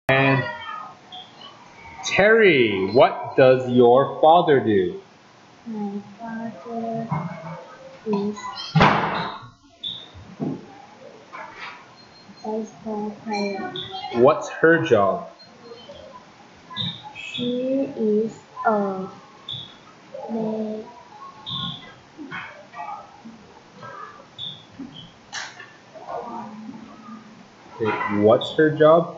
And Terry, what does your father do? My father is baseball player. What's her job? She is a maid. Okay, what's her job?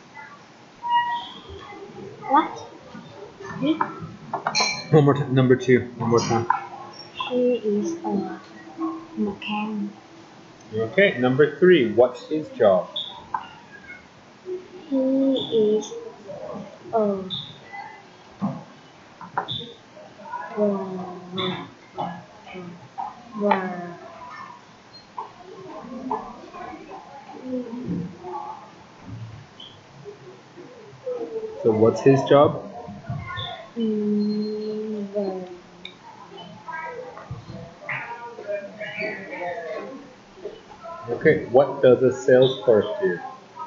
What? Me? One more time. Number 2. One more time. She is a mechanic. Okay, number 3. What's his job? He is a worker. So what's his job? Okay, what does a sales clerk do?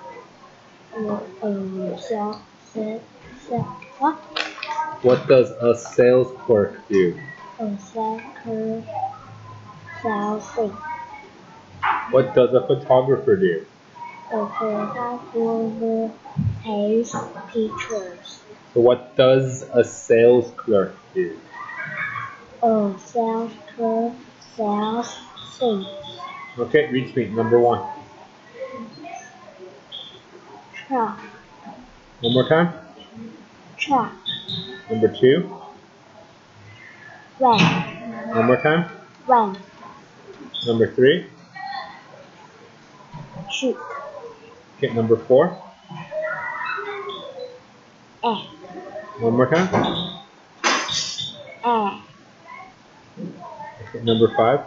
What? What does a sales clerk do? A soccer salesman. What does a photographer do? A photographer takes pictures. So what does a sales clerk do? A sales clerk sells things. Okay, read me. Number 1. Truck. One more time. Truck. Number 2. Van. One more time. Van. Number 3. Shoot. Okay, number 4. Air. One more time. Air. Okay, number 5.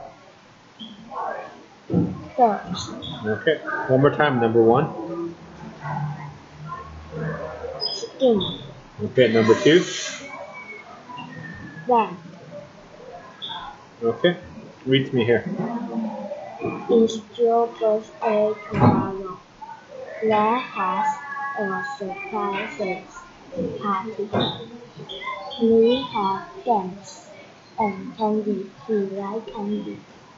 First. Okay, one more time. Number 1. Skin. Okay, number 2. Van. Okay, read me here. It's your birthday tomorrow. Let's have a surprise party. We have games and candy. We like candy.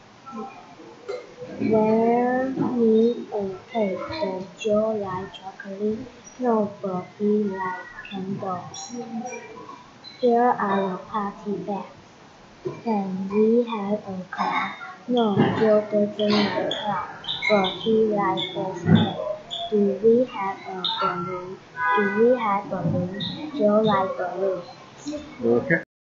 Wear me a cake. Does Joe like chocolate? No, but we like candles. Here are your party bags. Can we have a car? No, Joe doesn't like cars, but he likes baseball. Do we have a balloon? Do we have balloons? Joe likes balloons. Okay.